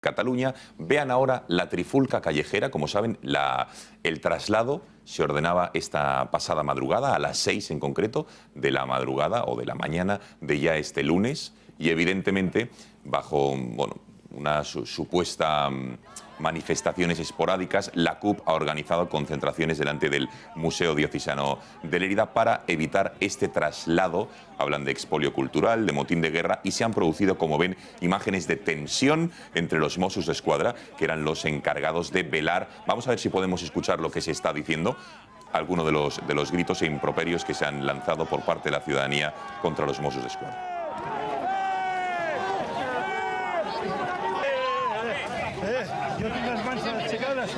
Cataluña. Vean ahora la trifulca callejera. Como saben, el traslado se ordenaba esta pasada madrugada, a las 6 en concreto, de la madrugada o de la mañana de ya este lunes. Y evidentemente, bajo una supuesta manifestaciones esporádicas, la CUP ha organizado concentraciones delante del Museo Diocesano de Lérida para evitar este traslado. Hablan de expolio cultural, de motín de guerra, y se han producido, como ven, imágenes de tensión entre los Mossos d'Esquadra, que eran los encargados de velar. Vamos a ver si podemos escuchar lo que se está diciendo, algunos de los gritos e improperios que se han lanzado por parte de la ciudadanía contra los Mossos d'Esquadra. Jo tinc les mans aixecades,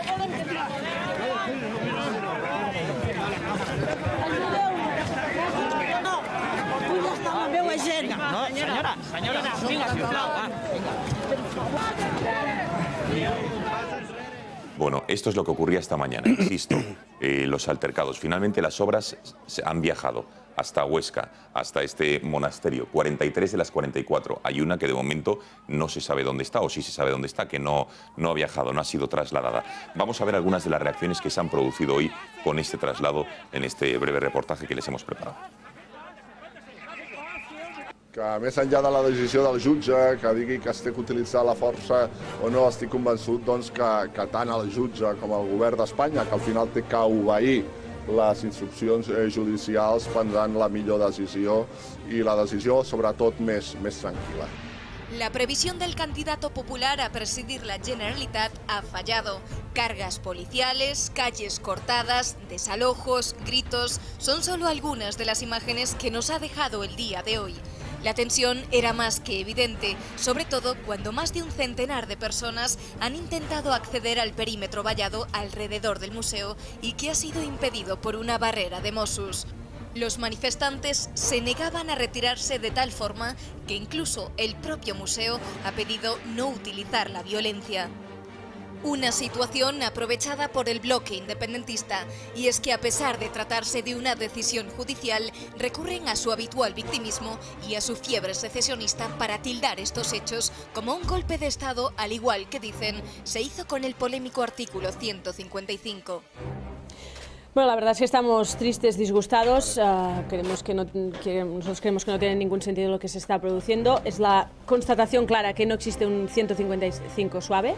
Veu a gent. No, senyora, vinga, sisplau. Bueno, esto es lo que ocurría esta mañana, insisto, los altercados. Finalmente las obras han viajado hasta Huesca, hasta este monasterio. 43 de las 44. Hay una que de momento no se sabe dónde está, o sí se sabe dónde está, que no ha viajado, no ha sido trasladada. Vamos a ver algunas de las reacciones que se han producido hoy con este traslado en este breve reportaje que les hemos preparado. Que més enllà de la decisió del jutge, que digui que es té que utilitzar la força o no, estic convençut doncs, que tant el jutge com el govern d'Espanya, que al final té que obeir les instruccions judicials, prendran la millor decisió i la decisió, sobretot, més tranquil·la. La previsión del candidato popular a presidir la Generalitat ha fallado. Cargas policiales, calles cortadas, desalojos, gritos, son solo algunas de las imágenes que nos ha dejado el día de hoy. La tensión era más que evidente, sobre todo cuando más de un centenar de personas han intentado acceder al perímetro vallado alrededor del museo y que ha sido impedido por una barrera de Mossos. Los manifestantes se negaban a retirarse de tal forma que incluso el propio museo ha pedido no utilizar la violencia. Una situación aprovechada por el bloque independentista, y es que a pesar de tratarse de una decisión judicial, recurren a su habitual victimismo y a su fiebre secesionista para tildar estos hechos como un golpe de Estado, al igual que dicen, se hizo con el polémico artículo 155. Bueno, la verdad es que estamos tristes, disgustados. Nosotros creemos que no tiene ningún sentido lo que se está produciendo. Es la constatación clara que no existe un 155 suave,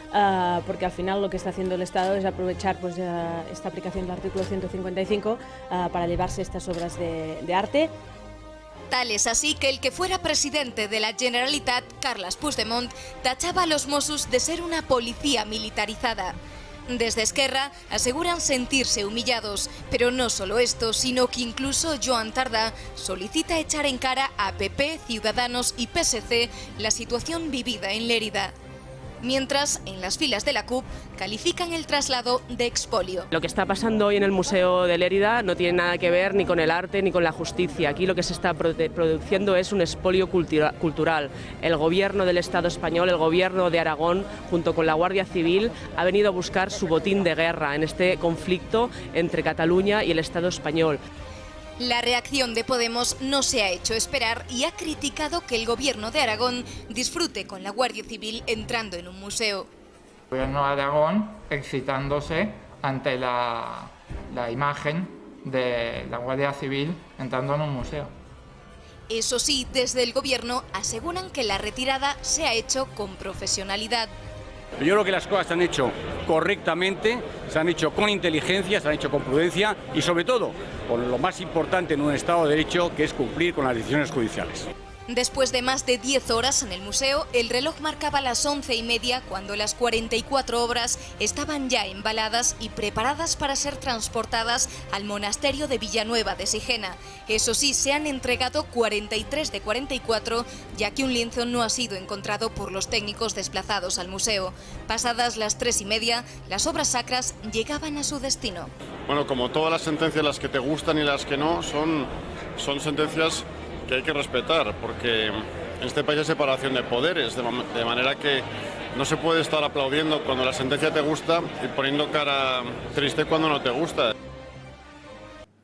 porque al final lo que está haciendo el Estado es aprovechar esta aplicación del artículo 155 para llevarse estas obras de arte. Tal es así que el que fuera presidente de la Generalitat, Carles Puigdemont, tachaba a los Mossos de ser una policía militarizada. Desde Esquerra aseguran sentirse humillados, pero no solo esto, sino que incluso Joan Tardá solicita echar en cara a PP, Ciudadanos y PSC la situación vivida en Lérida. Mientras, en las filas de la CUP, califican el traslado de expolio. Lo que está pasando hoy en el Museo de Lérida no tiene nada que ver ni con el arte ni con la justicia. Aquí lo que se está produciendo es un expolio cultural. El gobierno del Estado español, el gobierno de Aragón, junto con la Guardia Civil, ha venido a buscar su botín de guerra en este conflicto entre Cataluña y el Estado español. La reacción de Podemos no se ha hecho esperar y ha criticado que el gobierno de Aragón disfrute con la Guardia Civil entrando en un museo. El gobierno de Aragón excitándose ante la imagen de la Guardia Civil entrando en un museo. Eso sí, desde el gobierno aseguran que la retirada se ha hecho con profesionalidad. Yo creo que las cosas se han hecho correctamente, se han hecho con inteligencia, se han hecho con prudencia y sobre todo con lo más importante en un Estado de Derecho, que es cumplir con las decisiones judiciales. Después de más de 10 horas en el museo, el reloj marcaba las 11:30 cuando las 44 obras estaban ya embaladas y preparadas para ser transportadas al monasterio de Villanueva de Sigena. Eso sí, se han entregado 43 de 44, ya que un lienzo no ha sido encontrado por los técnicos desplazados al museo. Pasadas las 3:30, las obras sacras llegaban a su destino. Bueno, como todas las sentencias, las que te gustan y las que no, son sentencias que hay que respetar, porque en este país hay separación de poderes, de manera que no se puede estar aplaudiendo cuando la sentencia te gusta y poniendo cara triste cuando no te gusta.